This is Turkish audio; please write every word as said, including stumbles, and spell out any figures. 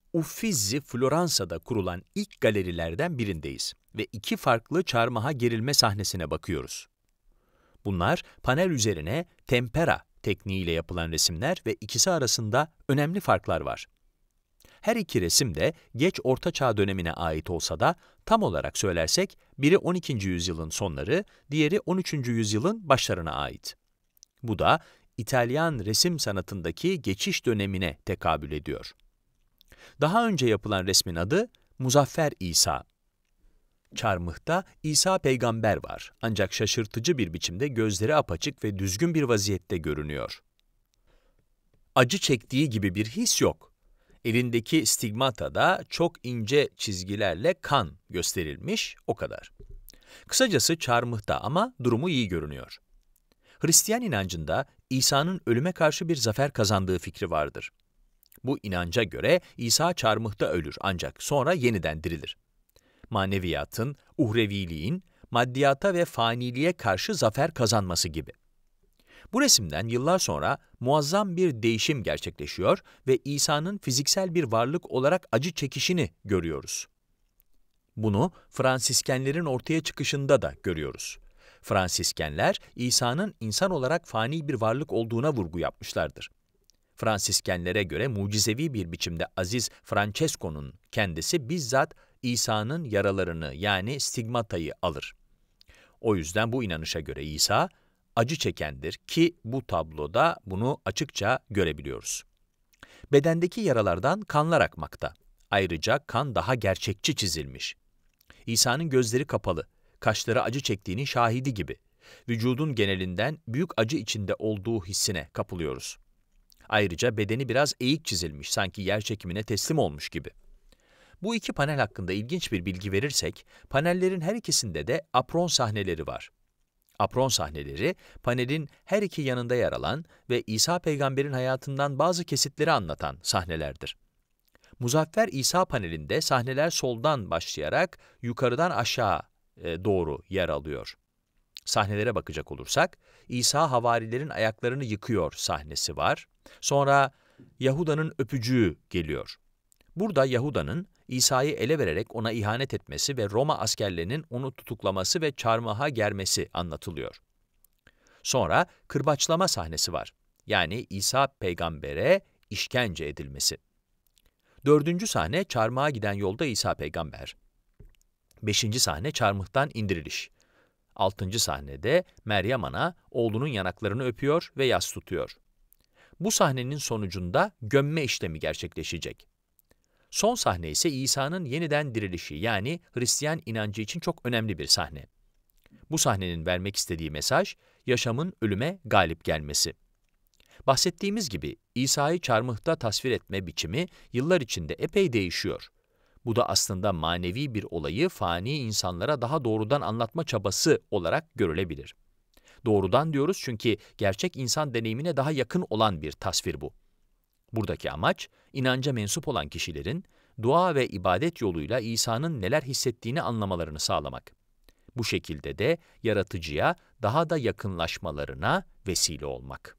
Uffizi, Floransa'da kurulan ilk galerilerden birindeyiz ve iki farklı çarmıha gerilme sahnesine bakıyoruz. Bunlar panel üzerine tempera tekniğiyle yapılan resimler ve ikisi arasında önemli farklar var. Her iki resim de geç Orta Çağ dönemine ait olsa da tam olarak söylersek biri on ikinci yüzyılın sonları, diğeri on üçüncü yüzyılın başlarına ait. Bu da İtalyan resim sanatındaki geçiş dönemine tekabül ediyor. Daha önce yapılan resmin adı Muzaffer İsa. Çarmıhta İsa peygamber var ancak şaşırtıcı bir biçimde gözleri apaçık ve düzgün bir vaziyette görünüyor. Acı çektiği gibi bir his yok. Elindeki stigmatada çok ince çizgilerle kan gösterilmiş, o kadar. Kısacası çarmıhta ama durumu iyi görünüyor. Hristiyan inancında İsa'nın ölüme karşı bir zafer kazandığı fikri vardır. Bu inanca göre İsa çarmıhta ölür ancak sonra yeniden dirilir. Maneviyatın, uhreviliğin, maddiyata ve faniliğe karşı zafer kazanması gibi. Bu resimden yıllar sonra muazzam bir değişim gerçekleşiyor ve İsa'nın fiziksel bir varlık olarak acı çekişini görüyoruz. Bunu Fransiskenlerin ortaya çıkışında da görüyoruz. Fransiskenler, İsa'nın insan olarak fani bir varlık olduğuna vurgu yapmışlardır. Fransiskenlere göre mucizevi bir biçimde Aziz Francesco'nun kendisi bizzat İsa'nın yaralarını yani stigmatayı alır. O yüzden bu inanışa göre İsa acı çekendir ki bu tabloda bunu açıkça görebiliyoruz. Bedendeki yaralardan kanlar akmakta. Ayrıca kan daha gerçekçi çizilmiş. İsa'nın gözleri kapalı, kaşları acı çektiğinin şahidi gibi. Vücudun genelinden büyük acı içinde olduğu hissine kapılıyoruz. Ayrıca bedeni biraz eğik çizilmiş, sanki yer çekimine teslim olmuş gibi. Bu iki panel hakkında ilginç bir bilgi verirsek, panellerin her ikisinde de apron sahneleri var. Apron sahneleri, panelin her iki yanında yer alan ve İsa peygamberin hayatından bazı kesitleri anlatan sahnelerdir. Muzaffer İsa panelinde sahneler soldan başlayarak yukarıdan aşağı e, doğru yer alıyor. Sahnelere bakacak olursak, İsa havarilerin ayaklarını yıkıyor sahnesi var. Sonra Yahuda'nın öpücüğü geliyor. Burada Yahuda'nın İsa'yı ele vererek ona ihanet etmesi ve Roma askerlerinin onu tutuklaması ve çarmıha germesi anlatılıyor. Sonra kırbaçlama sahnesi var. Yani İsa peygambere işkence edilmesi. Dördüncü sahne çarmıha giden yolda İsa peygamber. Beşinci sahne çarmıhtan indiriliş. Altıncı sahnede Meryem Ana oğlunun yanaklarını öpüyor ve yas tutuyor. Bu sahnenin sonucunda gömme işlemi gerçekleşecek. Son sahne ise İsa'nın yeniden dirilişi, yani Hristiyan inancı için çok önemli bir sahne. Bu sahnenin vermek istediği mesaj, yaşamın ölüme galip gelmesi. Bahsettiğimiz gibi İsa'yı çarmıhta tasvir etme biçimi yıllar içinde epey değişiyor. Bu da aslında manevi bir olayı fani insanlara daha doğrudan anlatma çabası olarak görülebilir. Doğrudan diyoruz çünkü gerçek insan deneyimine daha yakın olan bir tasvir bu. Buradaki amaç, inanca mensup olan kişilerin dua ve ibadet yoluyla İsa'nın neler hissettiğini anlamalarını sağlamak. Bu şekilde de yaratıcıya daha da yakınlaşmalarına vesile olmak.